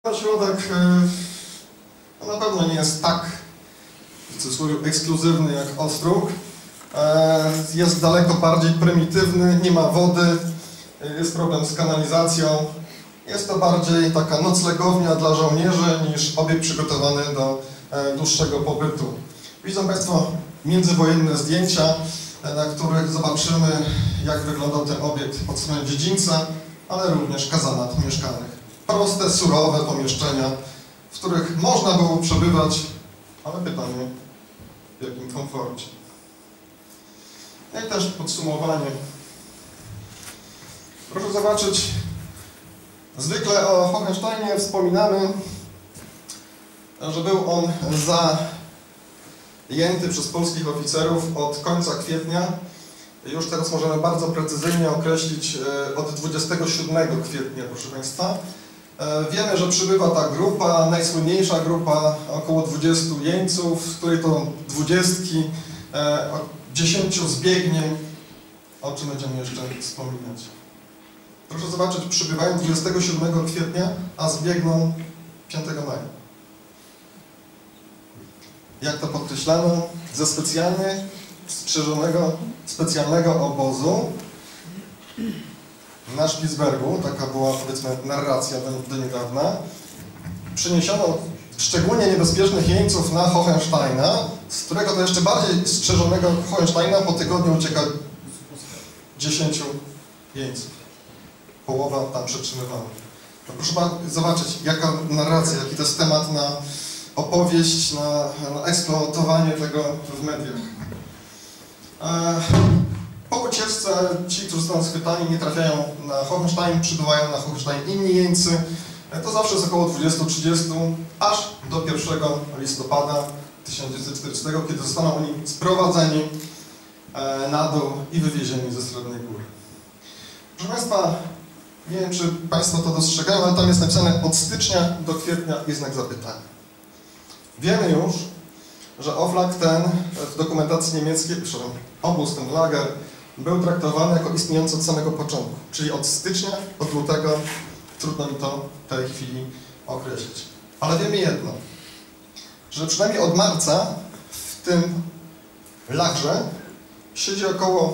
Środek na pewno nie jest tak, w cudzysłowie, ekskluzywny jak Ostróg. Jest daleko bardziej prymitywny, nie ma wody, jest problem z kanalizacją. Jest to bardziej taka noclegownia dla żołnierzy niż obiekt przygotowany do dłuższego pobytu. Widzą Państwo międzywojenne zdjęcia, na których zobaczymy, jak wyglądał ten obiekt od strony dziedzińca, ale również kazanat mieszkalnych. Proste, surowe pomieszczenia, w których można było przebywać, ale pytanie, w jakim komforcie. I też podsumowanie. Proszę zobaczyć, zwykle o Hohensteinie wspominamy, że był on zajęty przez polskich oficerów od końca kwietnia. Już teraz możemy bardzo precyzyjnie określić od 27 kwietnia, proszę Państwa. Wiemy, że przybywa ta grupa, najsłynniejsza grupa, około 20 jeńców, z której to 20, 10 zbiegnie, o czym będziemy jeszcze wspominać. Proszę zobaczyć, przybywają 27 kwietnia, a zbiegną 5 maja. Jak to podkreślano, ze specjalnie strzeżonego, specjalnego obozu na Spitsbergu, taka była, powiedzmy, narracja do niedawna, przyniesiono szczególnie niebezpiecznych jeńców na Hohensteina, z którego to jeszcze bardziej strzeżonego Hohensteina po tygodniu ucieka 10 jeńców. Połowa tam przetrzymywała. No proszę zobaczyć, jaka narracja, jaki to jest temat na opowieść, na eksploatowanie tego w mediach. Po ucieczce ci, którzy zostaną schwytani, nie trafiają na Hohenstein, przybywają na Hohenstein inni jeńcy. To zawsze jest około 20-30, aż do 1 listopada 1940, kiedy zostaną oni sprowadzeni na dół i wywiezieni ze Srebrnej Góry. Proszę Państwa, nie wiem, czy Państwo to dostrzegają, ale tam jest napisane od stycznia do kwietnia i znak zapytania. Wiemy już, że Oflag ten w dokumentacji niemieckiej, obóz ten lager, był traktowany jako istniejący od samego początku, czyli od stycznia, od lutego, trudno mi to w tej chwili określić. Ale wiemy jedno, że przynajmniej od marca w tym lagrze siedzi około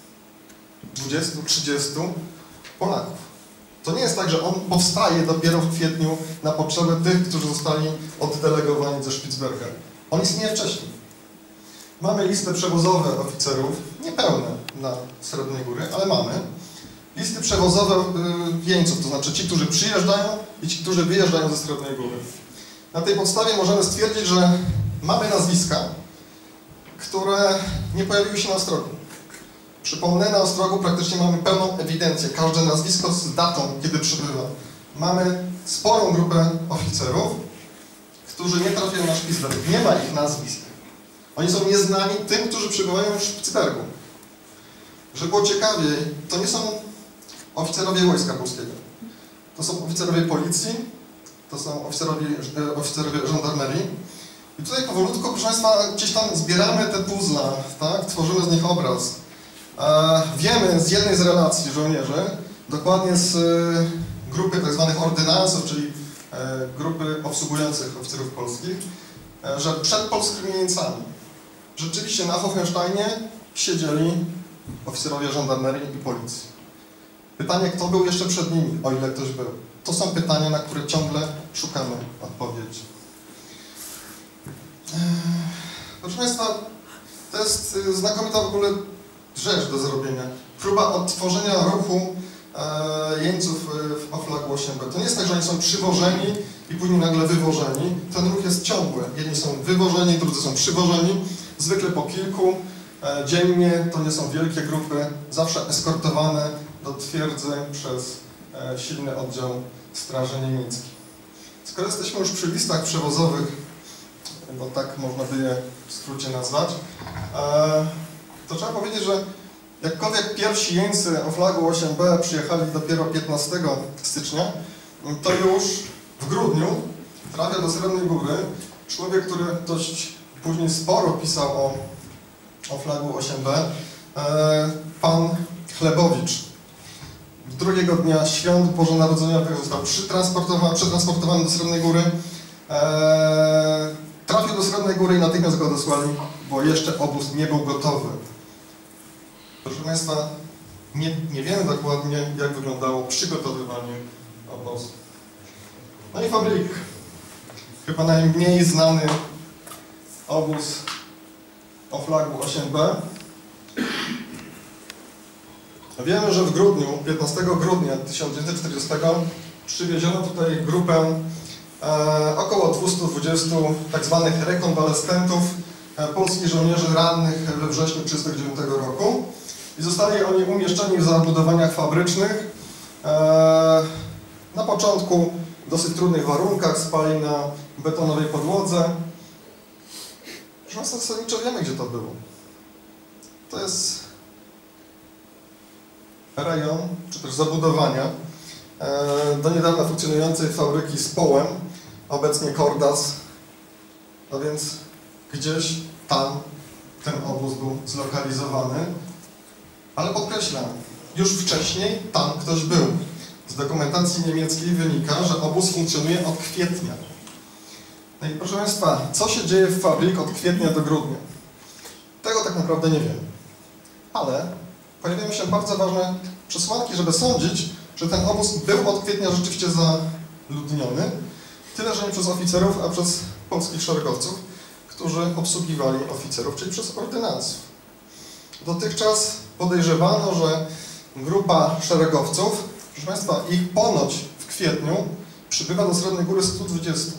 20-30 Polaków. To nie jest tak, że on powstaje dopiero w kwietniu na potrzeby tych, którzy zostali oddelegowani ze Spitsberga. On istnieje wcześniej. Mamy listy przewozowe oficerów, niepełne na Srebrnej Góry, ale mamy. Listy przewozowe jeńców, to znaczy ci, którzy przyjeżdżają i ci, którzy wyjeżdżają ze Srebrnej Góry. Na tej podstawie możemy stwierdzić, że mamy nazwiska, które nie pojawiły się na Ostrogu. Przypomnę, na Ostrogu praktycznie mamy pełną ewidencję, każde nazwisko z datą, kiedy przybywa. Mamy sporą grupę oficerów, którzy nie trafiają na Spitsberg. Nie ma ich nazwisk. Oni są nieznani tym, którzy przybywają w Spitsbergu. Żeby było ciekawiej, to nie są oficerowie Wojska Polskiego. To są oficerowie policji, to są oficerowie żandarmerii. I tutaj powolutku, proszę Państwa, gdzieś tam zbieramy te puzzle, tak? Tworzymy z nich obraz. Wiemy z jednej z relacji żołnierzy, dokładnie z grupy tzw. ordynansów, czyli grupy obsługujących oficerów polskich, że przed polskimi jeńcami rzeczywiście na Hohensteinie siedzieli oficerowie żandarmerii i policji. Pytanie, kto był jeszcze przed nimi, o ile ktoś był. To są pytania, na które ciągle szukamy odpowiedzi. Proszę Państwa, to jest znakomita w ogóle rzecz do zrobienia. Próba odtworzenia ruchu jeńców w Oflagu 8B. To nie jest tak, że oni są przywożeni i później nagle wywożeni. Ten ruch jest ciągły. Jedni są wywożeni, drudzy są przywożeni. Zwykle po kilku dziennie, to nie są wielkie grupy, zawsze eskortowane do twierdzy przez silny oddział Straży Niemieckiej. Skoro jesteśmy już przy listach przewozowych, bo tak można by je w skrócie nazwać, to trzeba powiedzieć, że jakkolwiek pierwsi jeńcy Oflagu 8B przyjechali dopiero 15 stycznia, to już w grudniu trafia do Srebrnej Góry człowiek, który dość później sporo pisał o Oflagu 8B, pan Chlebowicz. drugiego dnia świąt bożonarodzeniowych został przetransportowany do Srebrnej Góry. Trafił do Srebrnej Góry i natychmiast go odesłali, bo jeszcze obóz nie był gotowy. Proszę Państwa, nie wiemy dokładnie, jak wyglądało przygotowywanie obozu. No i Fabrik. Chyba najmniej znany obóz o flagu 8B. Wiemy, że w grudniu, 15 grudnia 1940 przywieziono tutaj grupę około 220 tak zwanych rekonwalescentów, polskich żołnierzy rannych we wrześniu 1939 roku i zostali oni umieszczeni w zabudowaniach fabrycznych. Na początku w dosyć trudnych warunkach, spali na betonowej podłodze. Proszę Państwa, zasadniczo wiemy, gdzie to było. To jest rejon, czy też zabudowania do niedawna funkcjonującej fabryki z połem, obecnie Kordas, a więc gdzieś tam ten obóz był zlokalizowany, ale podkreślam, już wcześniej tam ktoś był. Z dokumentacji niemieckiej wynika, że obóz funkcjonuje od kwietnia. No i proszę Państwa, co się dzieje w Fabrik od kwietnia do grudnia? Tego tak naprawdę nie wiemy. Ale pojawiają się bardzo ważne przesłanki, żeby sądzić, że ten obóz był od kwietnia rzeczywiście zaludniony, tyle że nie przez oficerów, a przez polskich szeregowców, którzy obsługiwali oficerów, czyli przez ordynanców. Dotychczas podejrzewano, że grupa szeregowców, proszę Państwa, ich ponoć w kwietniu przybywa do Srebrnej Góry 120.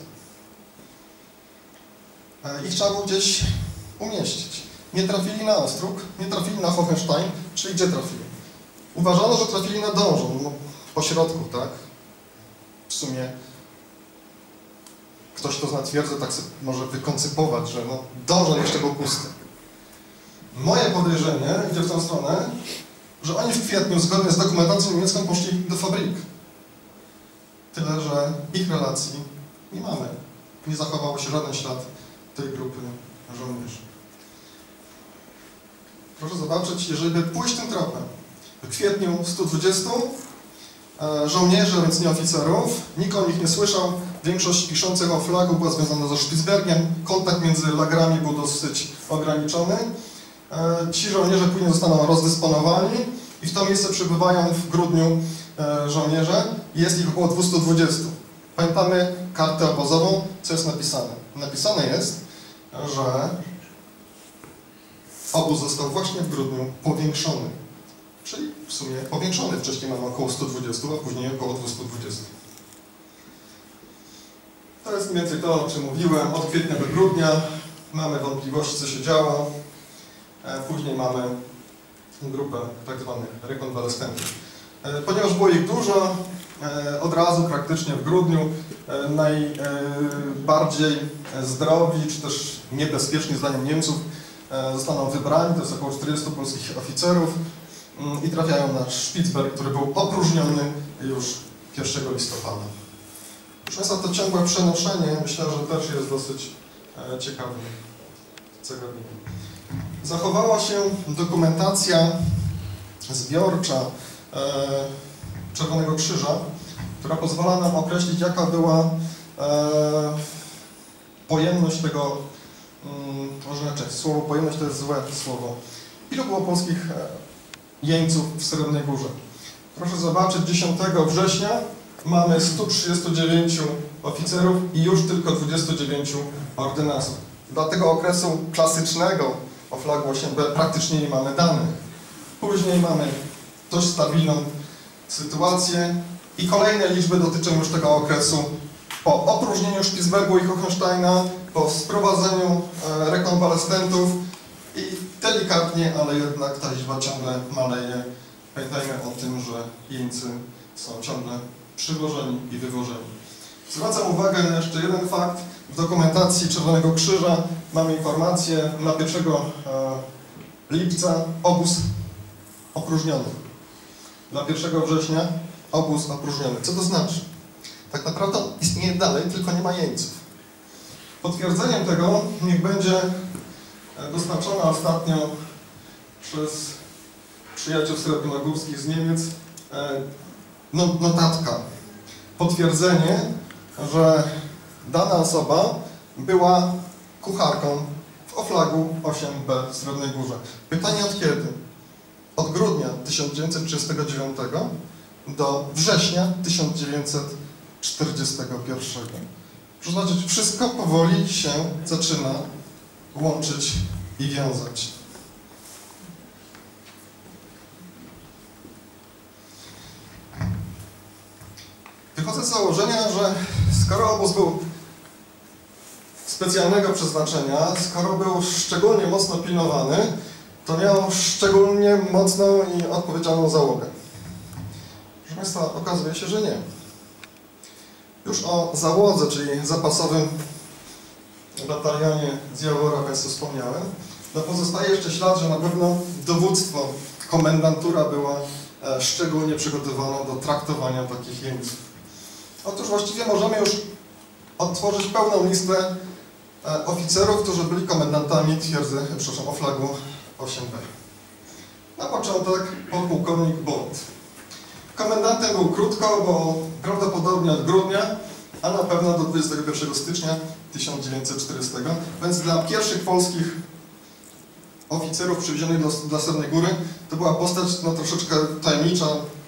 Ich trzeba było gdzieś umieścić. Nie trafili na Ostrów, nie trafili na Hohenstein, czyli gdzie trafili? Uważano, że trafili na Dążon, no, po środku, tak? W sumie ktoś, kto zna twierdzę, tak sobie może wykoncypować, że no, Dążon jeszcze był pusty. Moje podejrzenie idzie w tę stronę, że oni w kwietniu, zgodnie z dokumentacją niemiecką, poszli do Fabrik. Tyle, że ich relacji nie mamy. Nie zachował się żaden ślad tej grupy żołnierzy. Proszę zobaczyć, jeżeli by pójść tym tropem, w kwietniu 120 żołnierzy, więc nie oficerów, nikt o nich nie słyszał, większość piszących o flagu była związana ze Spitsbergiem, kontakt między lagrami był dosyć ograniczony. Ci żołnierze później zostaną rozdysponowani i w to miejsce przybywają w grudniu żołnierze. Jest ich około 220. Pamiętamy kartę obozową, co jest napisane. Napisane jest, że obóz został właśnie w grudniu powiększony. Czyli w sumie powiększony. Wcześniej mamy około 120, a później około 220. To jest mniej więcej to, o czym mówiłem. Od kwietnia do grudnia mamy wątpliwości, co się działo. Później mamy grupę tak zwanych rekonwalescentów. Ponieważ było ich dużo, od razu praktycznie w grudniu najbardziej zdrowi, czy też niebezpieczni zdaniem Niemców zostaną wybrani, to jest około 40 polskich oficerów i trafiają na Spitsberg, który był opróżniony już 1 listopada. Proszę Państwa, to ciągłe przenoszenie, myślę, że też jest dosyć ciekawym zagadnieniem. Zachowała się dokumentacja zbiorcza Czerwonego Krzyża, która pozwala nam określić, jaka była pojemność tego, może inaczej, słowo pojemność to jest złe słowo. Ilu było polskich jeńców w Srebrnej Górze? Proszę zobaczyć, 10 września mamy 139 oficerów i już tylko 29 ordynansów. Dla tego okresu klasycznego o flagu 8B praktycznie nie mamy danych. Później mamy dość stabilną sytuację i kolejne liczby dotyczą już tego okresu po opróżnieniu Spitsbergu i Hohensteina, po sprowadzeniu rekonwalescentów i delikatnie, ale jednak ta liczba ciągle maleje. Pamiętajmy o tym, że jeńcy są ciągle przywożeni i wywożeni. Zwracam uwagę na jeszcze jeden fakt. W dokumentacji Czerwonego Krzyża mamy informację na 1 lipca obóz opróżniony. Dla 1 września obóz opróżniony. Co to znaczy? Tak naprawdę istnieje dalej, tylko nie ma jeńców. Potwierdzeniem tego niech będzie dostarczona ostatnio przez przyjaciół srebrnogórskich z Niemiec notatka, potwierdzenie, że dana osoba była kucharką w Oflagu 8B w Srebrnej Górze. Pytanie od kiedy? Od grudnia 1939 do września 1941. Proszę zobaczyć, wszystko powoli się zaczyna łączyć i wiązać. Wychodzę z założenia, że skoro obóz był specjalnego przeznaczenia, skoro był szczególnie mocno pilnowany, to miał szczególnie mocną i odpowiedzialną załogę. Proszę Państwa, okazuje się, że nie. Już o załodze, czyli zapasowym batalionie z Jawora Państwu wspomniałem. No pozostaje jeszcze ślad, że na pewno dowództwo, komendantura była szczególnie przygotowana do traktowania takich jeńców. Otóż właściwie możemy już odtworzyć pełną listę oficerów, którzy byli komendantami twierdzy, przepraszam, Oflagu 8B. Na początek podpułkownik Bolt. Komendantem był krótko, bo prawdopodobnie od grudnia, a na pewno do 21 stycznia 1940, więc dla pierwszych polskich oficerów przywiezionych do Srebrnej Góry to była postać no, troszeczkę tajemnicza,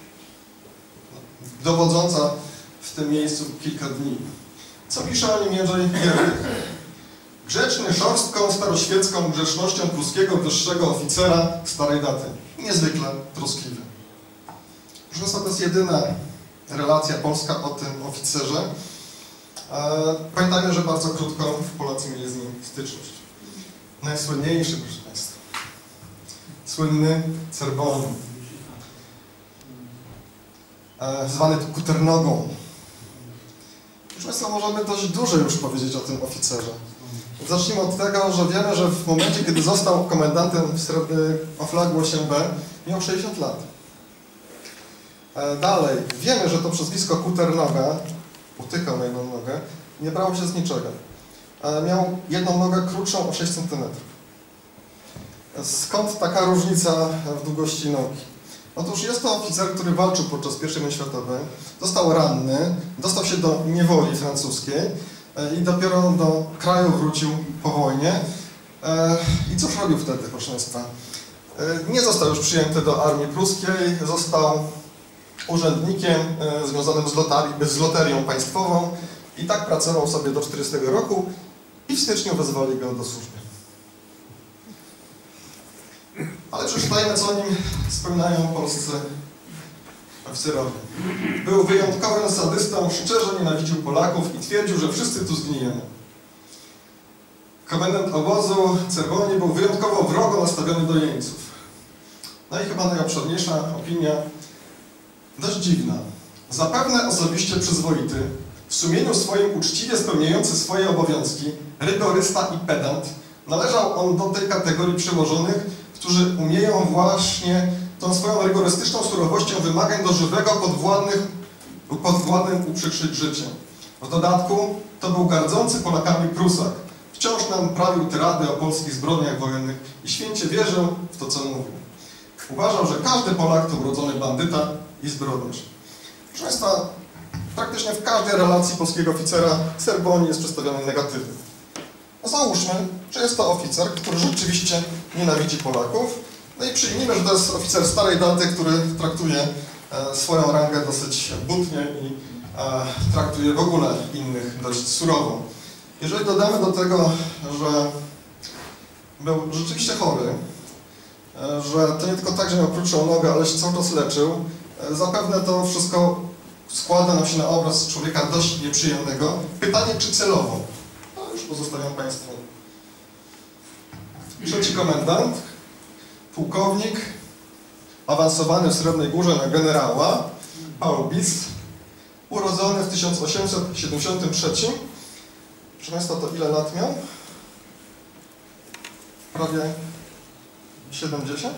dowodząca w tym miejscu kilka dni. Co pisze o nim Jędrzej Giertych? Grzeczny szorstką, staroświecką grzecznością pruskiego wyższego oficera starej daty. Niezwykle troskliwy. Proszę Państwa, to jest jedyna relacja polska o tym oficerze. Pamiętajmy, że bardzo krótko Polacy mieli z nim styczność. Najsłynniejszy, proszę Państwa, słynny Cerboni, zwany Kuternogą. Proszę Państwa, możemy dość dużo już powiedzieć o tym oficerze. Zacznijmy od tego, że wiemy, że w momencie, kiedy został komendantem Oflagu 8B, miał 60 lat. Dalej, wiemy, że to przezwisko Kuternoga, utykał na jedną nogę, nie brało się z niczego. Miał jedną nogę krótszą o 6 cm. Skąd taka różnica w długości nogi? Otóż jest to oficer, który walczył podczas I wojny światowej, został ranny, dostał się do niewoli francuskiej i dopiero do kraju wrócił po wojnie. I cóż robił wtedy, proszę Państwa? Nie został już przyjęty do armii pruskiej, został urzędnikiem związanym z loterią państwową i tak pracował sobie do 40 roku i w styczniu wezwali go do służby. Ale przeczytajmy, co o nim wspominają polscy oficerowie. Był wyjątkowym sadystą, szczerze nienawidził Polaków i twierdził, że wszyscy tu zginiemy. Komendant obozu Cerboni był wyjątkowo wrogo nastawiony do jeńców. No i chyba najobszerniejsza opinia, dość dziwna. Zapewne osobiście przyzwoity, w sumieniu swoim uczciwie spełniający swoje obowiązki, rygorysta i pedant, należał on do tej kategorii przełożonych, którzy umieją właśnie tą swoją rygorystyczną surowością wymagań do żywego podwładnym uprzykrzyć życie. W dodatku to był gardzący Polakami Prusak. Wciąż nam prawił tyrady o polskich zbrodniach wojennych i święcie wierzył w to, co mówił. Uważał, że każdy Polak to urodzony bandyta i zbrodniarz. Proszę Państwa, praktycznie w każdej relacji polskiego oficera Cerboni jest przedstawiony negatywnie. No załóżmy, że jest to oficer, który rzeczywiście nienawidzi Polaków. No i przyjmijmy, że to jest oficer starej daty, który traktuje swoją rangę dosyć butnie i traktuje w ogóle innych dość surowo. Jeżeli dodamy do tego, że był rzeczywiście chory, że to nie tylko tak, że miał krótszą nogę, ale się cały czas leczył, zapewne to wszystko składa nam się na obraz człowieka dość nieprzyjemnego. Pytanie, czy celowo? No już pozostawiam Państwu. Trzeci komendant, pułkownik, awansowany w Srebrnej Górze na generała, Paul Bis, urodzony w 1873. Proszę Państwa, to ile lat miał? Prawie 70?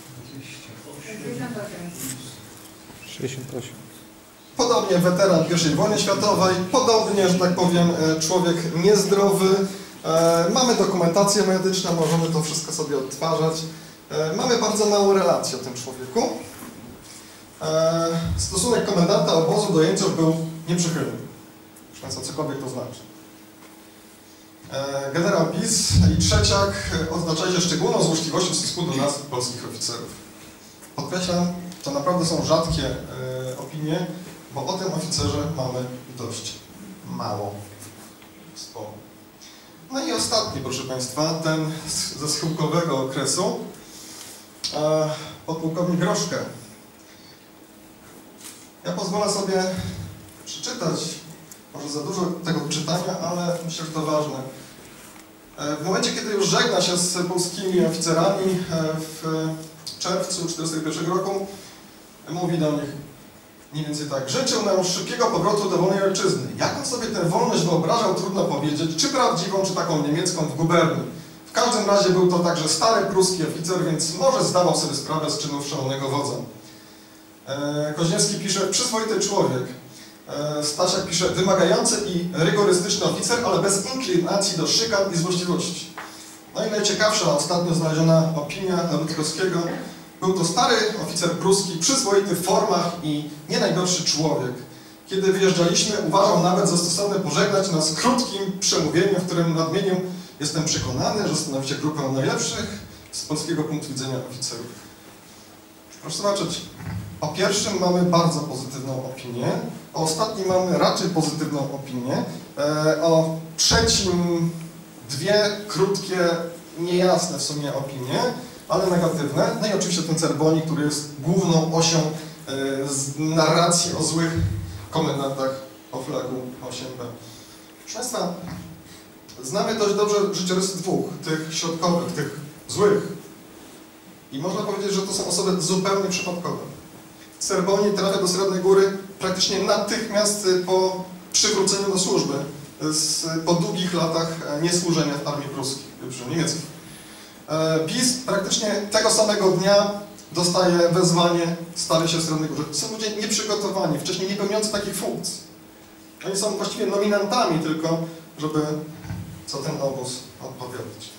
68. Podobnie weteran I wojny światowej, podobnie, że tak powiem, człowiek niezdrowy. Mamy dokumentację medyczną, możemy to wszystko sobie odtwarzać. Mamy bardzo małą relację o tym człowieku. Stosunek komendanta obozu do jeńców był nieprzychylny. Proszę Państwa, cokolwiek to znaczy. Generał Bis i Trzeciak odznaczali się szczególną złośliwością w stosunku do nas, polskich oficerów. Podkreślam, to naprawdę są rzadkie opinie, bo o tym oficerze mamy dość mało wspomnień. No i ostatni, proszę Państwa, ten ze schyłkowego okresu, podpułkownik Groszkę. Ja pozwolę sobie przeczytać, może za dużo tego czytania, ale myślę, że to ważne. W momencie, kiedy już żegna się z polskimi oficerami w czerwcu 1941 roku, mówi do nich mniej więcej tak: życzył nam szybkiego powrotu do wolnej ojczyzny. Jak on sobie tę wolność wyobrażał, trudno powiedzieć, czy prawdziwą, czy taką niemiecką w guberni. W każdym razie był to także stary pruski oficer, więc może zdawał sobie sprawę z czynów szalonego wodza. Koźniewski pisze: przyzwoity człowiek. Stasiak pisze: wymagający i rygorystyczny oficer, ale bez inklinacji do szykan i złośliwości. No i najciekawsza ostatnio znaleziona opinia Rutkowskiego: był to stary oficer pruski, przyzwoity w formach i nie najgorszy człowiek. Kiedy wyjeżdżaliśmy, uważał nawet za stosowne pożegnać nas krótkim przemówieniem, w którym nadmienił: jestem przekonany, że stanowicie grupę najlepszych z polskiego punktu widzenia oficerów. Proszę zobaczyć, o pierwszym mamy bardzo pozytywną opinię, o ostatnim mamy raczej pozytywną opinię, o trzecim dwie krótkie, niejasne w sumie opinie, ale negatywne. No i oczywiście ten Cerboni, który jest główną osią narracji o złych komendantach o flagu 8B. Proszę Państwa, znamy dość dobrze życiorysy dwóch, tych środkowych, tych złych. I można powiedzieć, że to są osoby zupełnie przypadkowe. Cerboni trafia do Srebrnej Góry praktycznie natychmiast po przywróceniu do służby, po długich latach niesłużenia w armii pruskiej, niemieckiej. Bis praktycznie tego samego dnia dostaje wezwanie, stawia się w Srebrnej Górze. Są ludzie nieprzygotowani, wcześniej nie pełniący takich funkcji. Oni są właściwie nominantami tylko, żeby za ten obóz odpowiadać.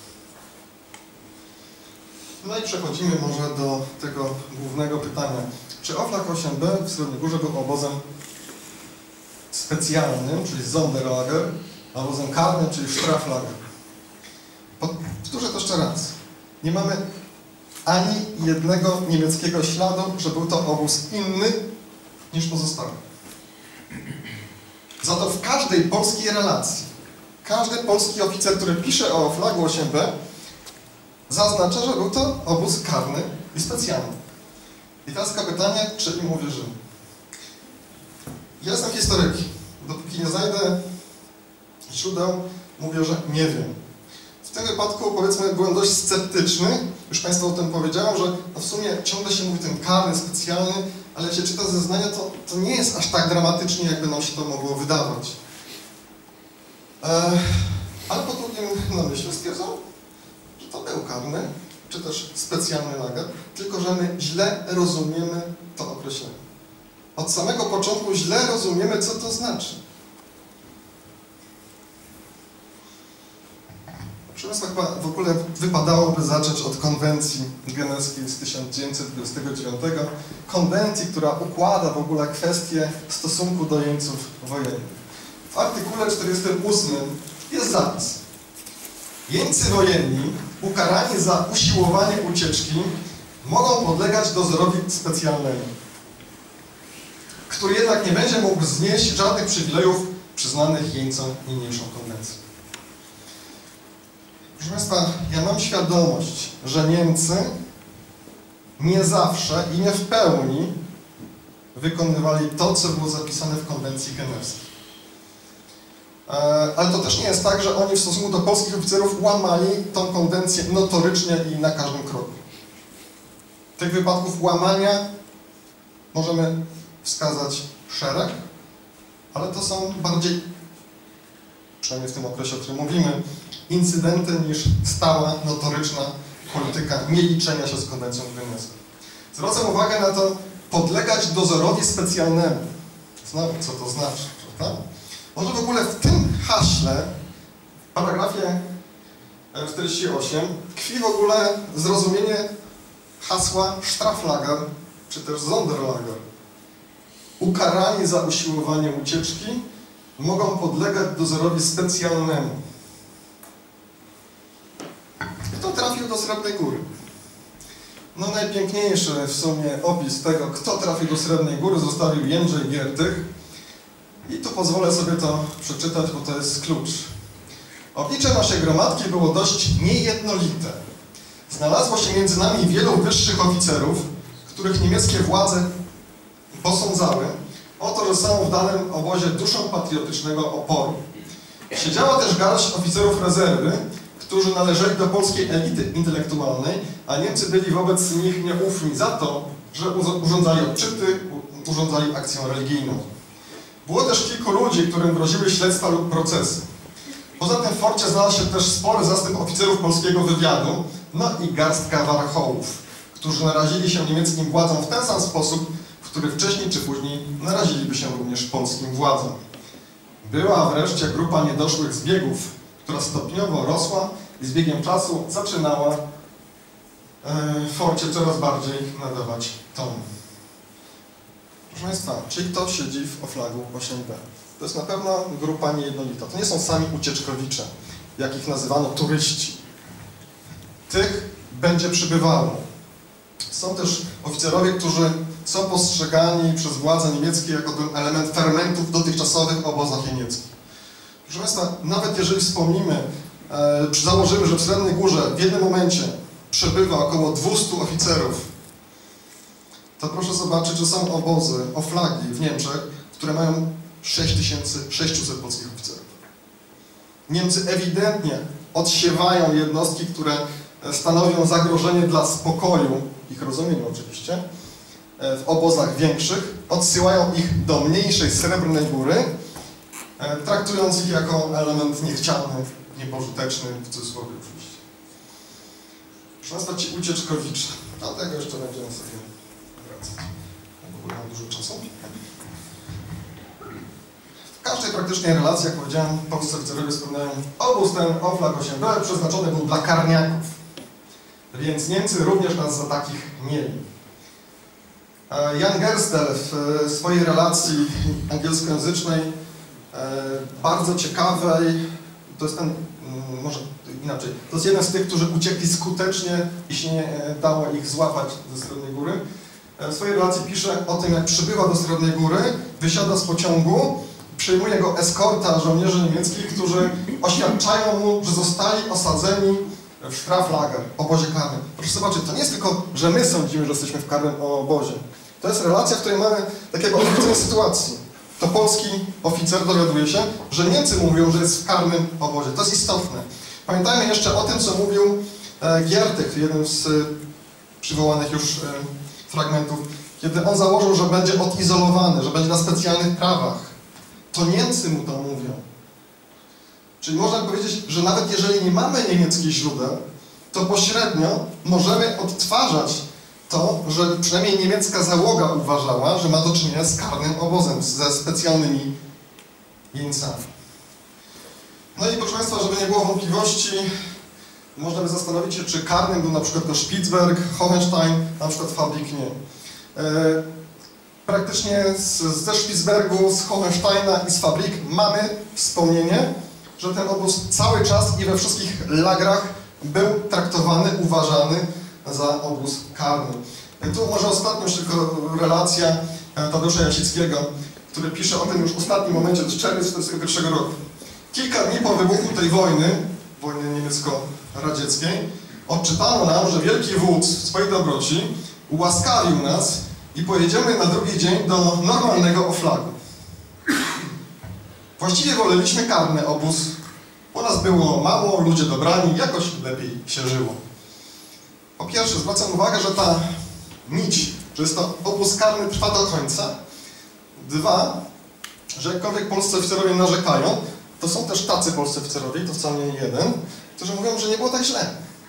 No i przechodzimy może do tego głównego pytania. Czy Oflag 8B w Srebrnej Górze był obozem specjalnym, czyli Sonderlager, obozem karnym, czyli Straflager? Powtórzę to jeszcze raz. Nie mamy ani jednego niemieckiego śladu, że był to obóz inny niż pozostałe. Za to w każdej polskiej relacji, każdy polski oficer, który pisze o flagu 8B, zaznacza, że był to obóz karny i specjalny. I teraz pytanie, czy im uwierzymy. Ja jestem historykiem. Dopóki nie znajdę źródeł, mówię, że nie wiem. W tym wypadku, powiedzmy, byłem dość sceptyczny. Już Państwu o tym powiedziałem, że no w sumie ciągle się mówi ten karny, specjalny, ale jak się czyta zeznania, to nie jest aż tak dramatycznie, jakby nam się to mogło wydawać. Ale po drugim namyśle stwierdzam, że to był karny, czy też specjalny lager, tylko że my źle rozumiemy to określenie. Od samego początku źle rozumiemy, co to znaczy. Proszę Państwa, chyba w ogóle wypadałoby zacząć od konwencji genewskiej z 1929, konwencji, która układa w ogóle kwestię stosunku do jeńców wojennych. W artykule 48 jest zapis: jeńcy wojenni ukarani za usiłowanie ucieczki mogą podlegać dozorowi specjalnemu, który jednak nie będzie mógł znieść żadnych przywilejów przyznanych jeńcom niniejszą konwencją. Proszę Państwa, ja mam świadomość, że Niemcy nie zawsze i nie w pełni wykonywali to, co było zapisane w konwencji genewskiej. Ale to też nie jest tak, że oni w stosunku do polskich oficerów łamali tą konwencję notorycznie i na każdym kroku. Tych wypadków łamania możemy wskazać szereg, ale to są bardziej, przynajmniej w tym okresie, o którym mówimy, incydenty niż stała, notoryczna polityka nieliczenia się z konwencją genewską. Zwracam uwagę na to: podlegać dozorowi specjalnemu. Znowu, co to znaczy, prawda? Może w ogóle w tym haśle, w paragrafie 48, tkwi w ogóle zrozumienie hasła Straflager, czy też Sonderlager. ukarani za usiłowanie ucieczki, mogą podlegać dozorowi specjalnemu. Kto trafił do Srebrnej Góry? No najpiękniejszy w sumie opis tego, kto trafił do Srebrnej Góry, zostawił Jędrzej Giertych. I tu pozwolę sobie to przeczytać, bo to jest klucz. Oblicze naszej gromadki było dość niejednolite. Znalazło się między nami wielu wyższych oficerów, których niemieckie władze posądzały o to, że są w danym obozie duszą patriotycznego oporu. Siedziała też garść oficerów rezerwy, którzy należeli do polskiej elity intelektualnej, a Niemcy byli wobec nich nieufni za to, że urządzali odczyty, urządzali akcję religijną. Było też kilku ludzi, którym groziły śledztwa lub procesy. Poza tym w forcie znalazł się też spory zastęp oficerów polskiego wywiadu, no i garstka warchołów, którzy narazili się niemieckim władzom w ten sam sposób, w który wcześniej czy później naraziliby się również polskim władzom. Była wreszcie grupa niedoszłych zbiegów, która stopniowo rosła i z biegiem czasu zaczynała w forcie coraz bardziej nadawać ton. Proszę Państwa, czyli kto siedzi w Oflagu 8B? To jest na pewno grupa niejednolita. To nie są sami ucieczkowicze, jak ich nazywano turyści. Tych będzie przybywało. Są też oficerowie, którzy są postrzegani przez władze niemieckie jako ten element fermentu w dotychczasowych obozach niemieckich. Proszę Państwa, nawet jeżeli wspomnimy, założymy, że w Srebrnej Górze w jednym momencie przebywa około 200 oficerów, to proszę zobaczyć, że są obozy, oflagi w Niemczech, które mają 6600 polskich oficerów. Niemcy ewidentnie odsiewają jednostki, które stanowią zagrożenie dla spokoju, ich rozumieniu oczywiście, w obozach większych, odsyłają ich do mniejszej Srebrnej Góry, traktując ich jako element niechciany, niepożyteczny, w cudzysłowie oczywiście. Proszę Państwa, ci ucieczkowicze, do tego jeszcze będziemy sobie wracać. W ogóle mam dużo czasu. W każdej praktycznie relacji, jak powiedziałem, polscy oficerowie wspominają, obóz ten, Oflag 8B, przeznaczony był dla karniaków. Więc Niemcy również nas za takich mieli. Jan Gerstel w swojej relacji angielskojęzycznej, bardzo ciekawej, to jest ten, może inaczej, to jest jeden z tych, którzy uciekli skutecznie i się nie dało ich złapać ze Srebrnej Góry. W swojej relacji pisze o tym, jak przybywa do Srebrnej Góry, wysiada z pociągu, przyjmuje go eskorta żołnierzy niemieckich, którzy oświadczają mu, że zostali osadzeni w Straflager, obozie karnym. Proszę zobaczyć, to nie jest tylko, że my sądzimy, że jesteśmy w karnym obozie. To jest relacja, w której mamy takiego odwrócenia sytuacji. To polski oficer dowiaduje się, że Niemcy mówią, że jest w karnym obozie. To jest istotne. Pamiętajmy jeszcze o tym, co mówił Giertych w jednym z przywołanych już fragmentów, kiedy on założył, że będzie odizolowany, że będzie na specjalnych prawach. To Niemcy mu to mówią. Czyli można powiedzieć, że nawet jeżeli nie mamy niemieckich źródeł, to pośrednio możemy odtwarzać to, że przynajmniej niemiecka załoga uważała, że ma do czynienia z karnym obozem, ze specjalnymi jeńcami. No i proszę Państwa, żeby nie było wątpliwości, można by zastanowić się, czy karnym był na przykład to Spitsberg, Hohenstein, na przykład Fabrik nie. Praktycznie ze Spitsbergu, z Hohensteina i z Fabrik mamy wspomnienie, że ten obóz cały czas i we wszystkich lagrach był traktowany, uważany za obóz karny. Tu może ostatnio już tylko relacja Tadeusza Jasickiego, który pisze o tym już w ostatnim momencie, to jest czerwiec 1941 roku. Kilka dni po wybuchu tej wojny niemiecko-radzieckiej, odczytano nam, że wielki wódz w swojej dobroci ułaskawił nas i pojedziemy na drugi dzień do normalnego Oflagu. Właściwie woleliśmy karny obóz, bo nas było mało, ludzie dobrani, jakoś lepiej się żyło. Po pierwsze, zwracam uwagę, że ta nić, że jest to obóz karny, trwa do końca. Dwa, że jakkolwiek polscy oficerowie narzekają, to są też tacy polscy oficerowie, to wcale nie jeden, którzy mówią, że nie było tak źle.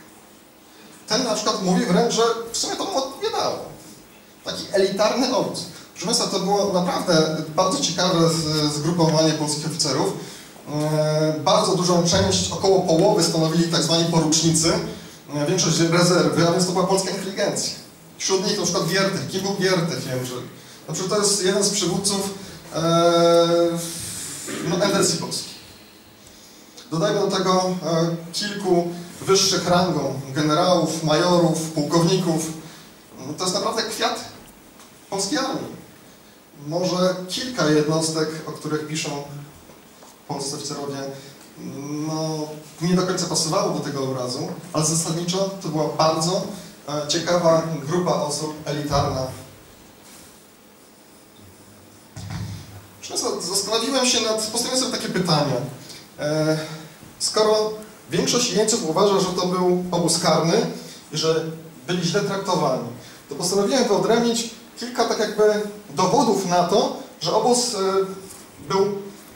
Ten na przykład mówi wręcz, że w sumie to mu odpowiadało. Taki elitarny obóz. Proszę Państwa, to było naprawdę bardzo ciekawe zgrupowanie polskich oficerów. Bardzo dużą część, około połowy stanowili tak zwani porucznicy, większość rezerwy, a więc to była polska inteligencja. Wśród nich na przykład Giertych. Kim był Giertych? Wiem, że Na przykład to jest jeden z przywódców endersji polskiej. Dodajmy do tego kilku wyższych rangą generałów, majorów, pułkowników. To jest naprawdę kwiat polskiej armii. Może kilka jednostek, o których piszą polscy oficerowie, no, nie do końca pasowało do tego obrazu, ale zasadniczo to była bardzo ciekawa grupa osób, elitarna. Zastanowiłem się postawiłem sobie takie pytanie. Skoro większość jeńców uważa, że to był obóz karny i że byli źle traktowani, to postanowiłem wyodrębnić kilka tak jakby dowodów na to, że obóz był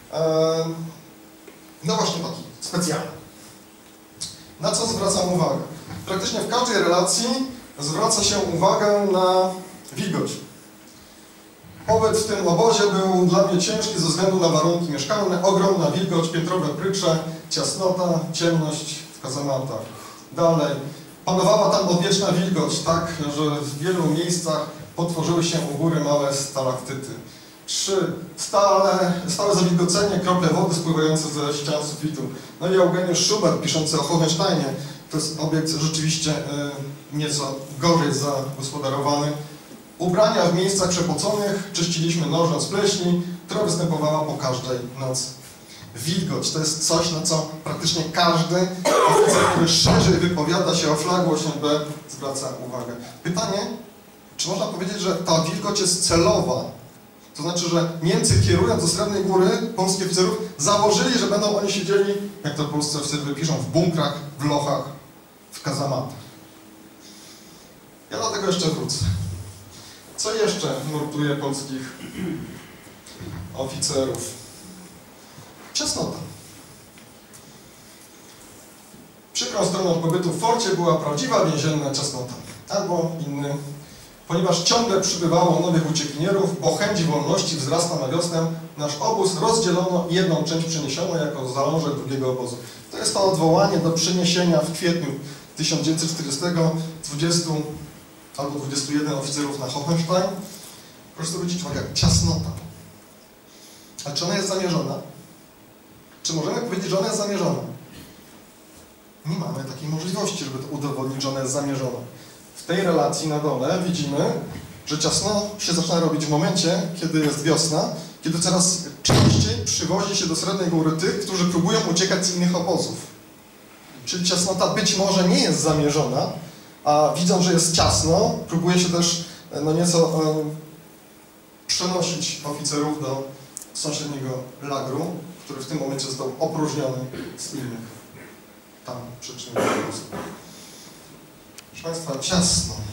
no właśnie taki specjalny. Na co zwracam uwagę? Praktycznie w każdej relacji zwraca się uwagę na wilgoć. Pobyt w tym obozie był dla mnie ciężki ze względu na warunki mieszkalne, ogromna wilgoć, piętrowe prycze, ciasnota, ciemność w kazamatach. Dalej, panowała tam odwieczna wilgoć, tak, że w wielu miejscach potworzyły się u góry małe stalaktyty. 3. Stałe zawilgocenie, krople wody spływające ze ścian sufitu. No i Eugeniusz Schubert, piszący o Hohensteinie, to jest obiekt rzeczywiście nieco gorzej zagospodarowany. Ubrania w miejscach przepoconych czyściliśmy nożem z pleśni, która występowała po każdej nocy. Wilgoć to jest coś, na co praktycznie każdy oficer, który szerzej wypowiada się o flagu 8B, zwraca uwagę. Pytanie, czy można powiedzieć, że ta wilgoć jest celowa? To znaczy, że Niemcy, kierując do Srebrnej Góry polskich oficerów, założyli, że będą oni siedzieli, jak to polscy oficerowie piszą, w bunkrach, w lochach, w kazamatach. Ja do tego jeszcze wrócę. Co jeszcze nurtuje polskich oficerów? Ciasnota. Przykrą stroną pobytu w forcie była prawdziwa więzienna ciasnota. Albo inny, ponieważ ciągle przybywało nowych uciekinierów, bo chęć wolności wzrasta na wiosnę, nasz obóz rozdzielono i jedną część przeniesiono jako zalążek drugiego obozu. To jest to odwołanie do przeniesienia w kwietniu 1940 20 albo 21 oficerów na Hohenstein. Proszę zwrócić uwagę, ciasnota. A czy ona jest zamierzona? Czy możemy powiedzieć, że ona jest zamierzona? Nie mamy takiej możliwości, żeby to udowodnić, że ona jest zamierzona. W tej relacji na dole widzimy, że ciasno się zaczyna robić w momencie, kiedy jest wiosna, kiedy coraz częściej przywozi się do Srebrnej Góry tych, którzy próbują uciekać z innych obozów. Czyli ciasnota być może nie jest zamierzona, a widząc, że jest ciasno, próbuje się też no nieco przenosić oficerów do sąsiedniego lagru, który w tym momencie został opróżniony z innych tam przyczyn. Proszę Państwa, ciasno.